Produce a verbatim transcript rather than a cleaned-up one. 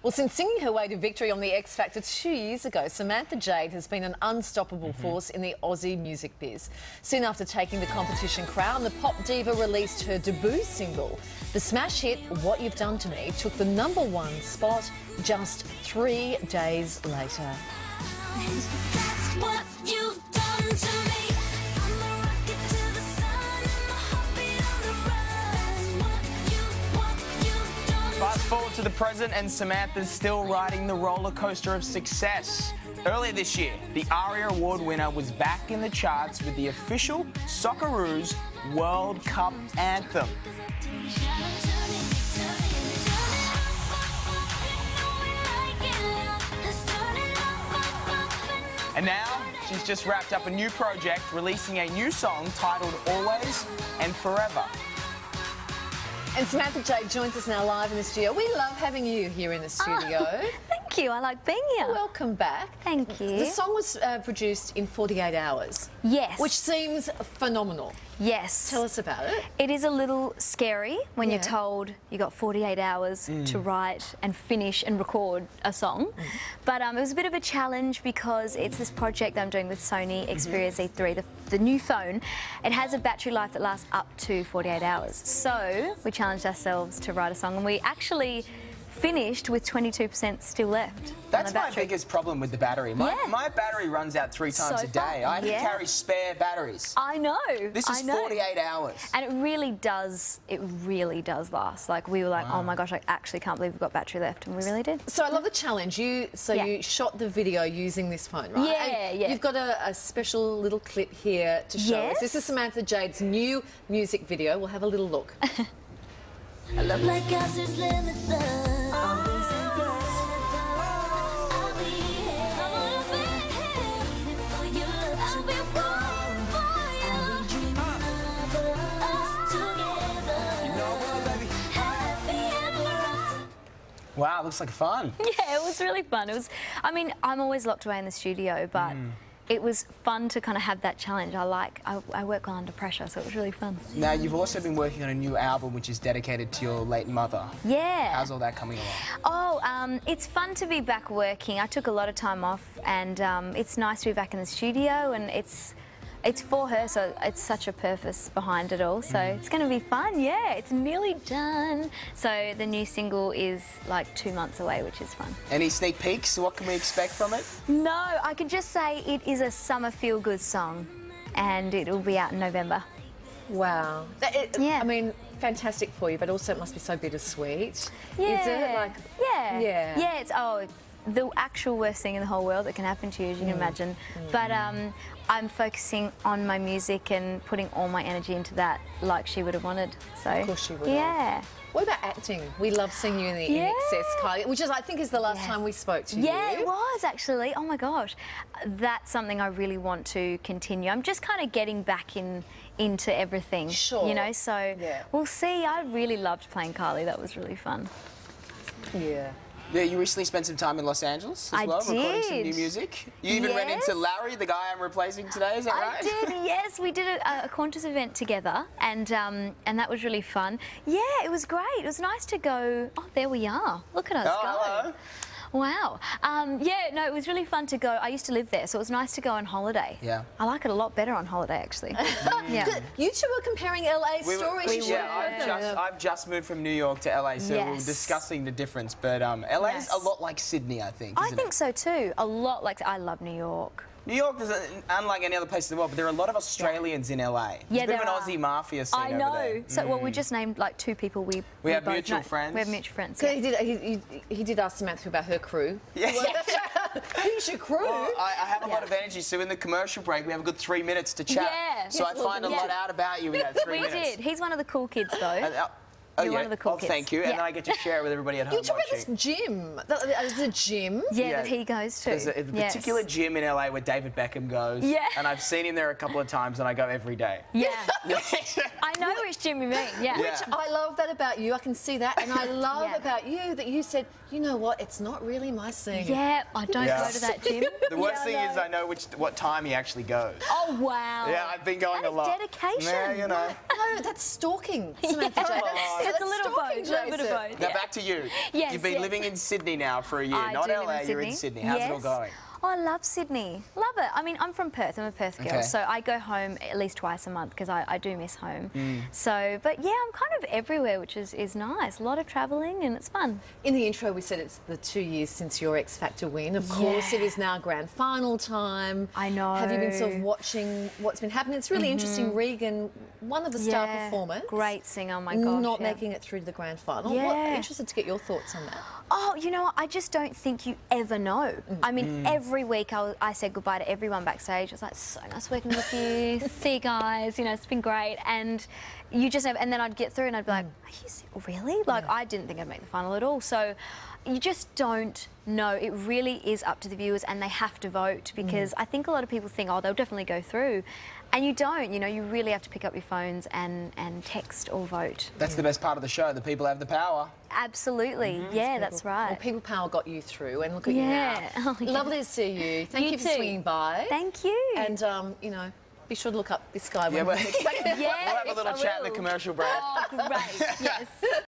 Well, since singing her way to victory on The X Factor two years ago, Samantha Jade has been an unstoppable mm-hmm. force in the Aussie music biz. Soon after taking the competition crown, the pop diva released her debut single. The smash hit, What You've Done to Me, took the number one spot just three days later. That's what you've done to me. Fast forward to the present and Samantha's still riding the roller coaster of success. Earlier this year, the ARIA Award winner was back in the charts with the official Socceroos World Cup anthem. And now, she's just wrapped up a new project, releasing a new song titled Always and Forever. And Samantha Jade joins us now live in the studio. We love having you here in the studio. Oh, thank you. I like being here. Welcome back. Thank you. The song was uh, produced in forty-eight hours. Yes. Which seems phenomenal. Yes. Tell us about it. It is a little scary when yeah. you're told you got forty-eight hours mm. to write and finish and record a song. Mm. But um, it was a bit of a challenge because it's this project that I'm doing with Sony Xperia Z three, the, the new phone. It has a battery life that lasts up to forty-eight hours. So we challenged ourselves to write a song, and we actually finished with twenty-two percent still left. That's my biggest problem with the battery. My, yeah. my battery runs out three times so a day. fun. I have yeah. to carry spare batteries. I know. This is I know. forty-eight hours. And it really does, it really does last. Like, we were like, wow. oh my gosh, I actually can't believe we've got battery left, and we really did. So I love the challenge. You So yeah. you shot the video using this phone, right? Yeah, and yeah. You've got a, a special little clip here to show yes. us. This is Samantha Jade's new music video. We'll have a little look. I love like us is limitless. Always and yes. I'll be here. I'll be here for you. I'll be born for you. I'll be dreaming of us together. You know what, baby? Happy ever after. Wow, looks like fun. Yeah, it was really fun. It was. I mean, I'm always locked away in the studio, but. Mm. It was fun to kind of have that challenge. I like, I, I work well under pressure, so it was really fun. Now, you've also been working on a new album which is dedicated to your late mother. Yeah. How's all that coming along? Oh, um, it's fun to be back working. I took a lot of time off, and um, it's nice to be back in the studio, and it's it's for her, so it's such a purpose behind it all. So mm. it's going to be fun, yeah. It's nearly done. So the new single is like two months away, which is fun. Any sneak peeks? What can we expect from it? No, I can just say it is a summer feel-good song, and it will be out in November. Wow. It, yeah. I mean, fantastic for you, but also it must be so bittersweet. Yeah. Is it? Like, yeah. Yeah. Yeah, it's, oh, the actual worst thing in the whole world that can happen to you, as you can mm. imagine. Mm. But um, I'm focusing on my music and putting all my energy into that, like she would have wanted. So, of course she would. Yeah. Have. What about acting? We love seeing you in the yeah. In Excess, Kylie, which is, I think, is the last yes. time we spoke to yeah, you. Yeah, it was actually. Oh my gosh, that's something I really want to continue. I'm just kind of getting back in into everything. Sure. You know, so yeah. we'll see. I really loved playing Kylie. That was really fun. Yeah. Yeah, you recently spent some time in Los Angeles as I well, did. recording some new music. You even yes. ran into Larry, the guy I'm replacing today, is that right? I did, yes. We did a, a Qantas event together, and um, and that was really fun. Yeah, it was great. It was nice to go, oh, there we are. Look at us oh, go. Hello. Wow. Um, yeah, no, it was really fun to go. I used to live there, so it was nice to go on holiday. Yeah. I like it a lot better on holiday, actually. yeah. You two were comparing L A we were, stories. We yeah, I've just, I've just moved from New York to L A, so yes. we were discussing the difference. But um, L A is yes. a lot like Sydney, I think, I isn't think it? so too. A lot like, I love New York. New York is unlike any other place in the world, but there are a lot of Australians yeah. in L A. There's yeah, a bit there of an are. Aussie mafia scene I know. over there. So, mm. well, we just named like two people we. We, we have both mutual know. friends. We have mutual friends. So Yeah. he did. He, he, he did ask Samantha about her crew. Yeah. Who's your crew? Well, I, I have a yeah. lot of energy, so in the commercial break we have a good three minutes to chat. Yeah. So yes, I find a yeah. lot out about you in that three we minutes. We did. He's one of the cool kids, though. And, uh, Oh, You're yeah. one of the cool oh, kids. thank you. Yeah. And then I get to share it with everybody at home You talk about watching. this gym. There's a gym. Yeah, Yeah. that he goes to. There's a, a yes. particular gym in L A where David Beckham goes. Yeah. And I've seen him there a couple of times and I go every day. Yeah. I know which gym you mean, yeah. Yeah. Which I love that about you. I can see that. And I love Yeah. about you that you said You know what? It's not really my scene. Yeah, I don't Yeah. go to that gym. The worst Yeah, thing I is know. I know which what time he actually goes. Oh, wow. Yeah, I've been going That a is lot. dedication. Yeah, you know. No, that's stalking, Samantha Jade. That's, It's a little stalking, both, a little bit of Jason. both. Now yeah. back to you. Yes, You've been yes. living in Sydney now for a year. I Not do live L A, in you're in Sydney. Sydney. How's it all Yes. going? Oh, I love Sydney. Love it. I mean, I'm from Perth. I'm a Perth girl, Okay. so I go home at least twice a month because I, I do miss home. Mm. So, but yeah, I'm kind of everywhere, which is, is nice. A lot of travelling and it's fun. In the intro, we said it's the two years since your X Factor win. Of course, Yeah. it is now grand final time. I know. Have you been sort of watching what's been happening? It's really interesting. Regan, one of the star Yeah, performers, great singer, my gosh. not yeah. making it through to the grand final. What, Yeah. interested to get your thoughts on that. Oh, you know what? I just don't think you ever know. I mean, every week I, I said goodbye to everyone backstage. It was like, so nice working with you. See you guys. You know, it's been great. And you just never, and then I'd get through and I'd be like, are you se- really? Like, I didn't think I'd make the final at all. So you just don't know. It really is up to the viewers and they have to vote because I think a lot of people think, oh, they'll definitely go through. And you don't, you know, you really have to pick up your phones and, and text or vote. That's the best part of the show. The people have the power. Absolutely. Yeah, that's right. Well, People Power got you through, and look at Yeah. you now. Oh, yeah. Lovely to see you. Thank you, You for too. swinging by. Thank you. And, um, you know, be sure to look up this guy. Yeah, when but- he's back. yes, We'll have a little I chat in the will. commercial break. Oh, great. Yes.